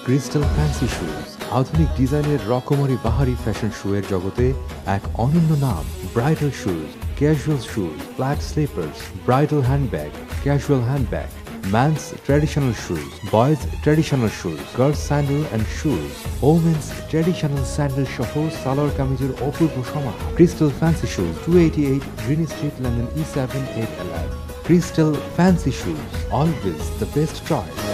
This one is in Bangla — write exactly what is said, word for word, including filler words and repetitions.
ক্রিস্টাল ফ্যান্সি শুজ আধুনিক ডিজাইনের রকমারি বাহারি ফ্যাশন শুয়ের জগতে এক অনন্য নাম। Bridal shoes, casual shoes, flat slippers, bridal handbag, casual handbag, men's traditional shoes, boys traditional shoes, girls sandal and shoes, women's traditional sandal সহ সালোয়ার কামিজের অপূর্ব সমাহার। Crystal fancy shoes, two eighty-eight Green Street, London E seven eight L F। Crystal Fancy Shoes, always the best choice.